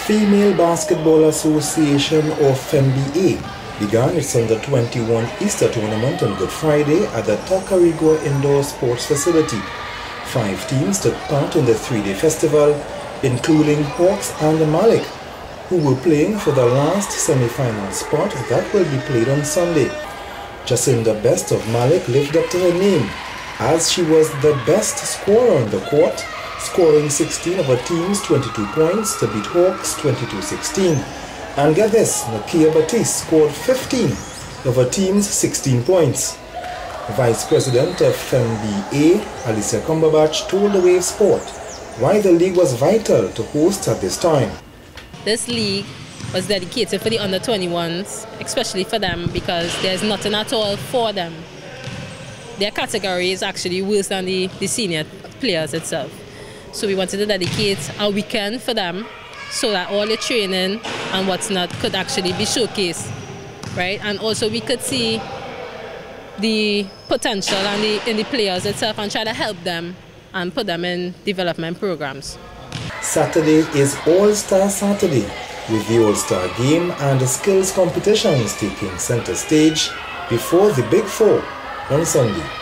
Female Basketball Association, or FEMBA, began its Under-21 Easter tournament on Good Friday at the Tacarigua Indoor Sports Facility. 5 teams took part in the 3-day festival, including Hawks and Malik, who were playing for the last semi-final spot that will be played on Sunday. Jacinda Best of Malik lived up to her name, as she was the best scorer on the court, scoring 16 of her team's 22 points to beat Hawks 22-16. And get this, Nakia Batiste scored 15 of her team's 16 points. Vice President of FEMBA, Alicia Cumberbatch, told the WAVESPORT why the league was vital to host at this time. This league was dedicated for the under-21s, especially for them, because there's nothing at all for them. Their category is actually worse than the senior players itself. So we wanted to dedicate a weekend for them so that all the training and what's not could actually be showcased, right? And also we could see the potential in the players itself and try to help them and put them in development programs. Saturday is All-Star Saturday, with the All-Star game and the skills competitions taking center stage before the Big Four on Sunday.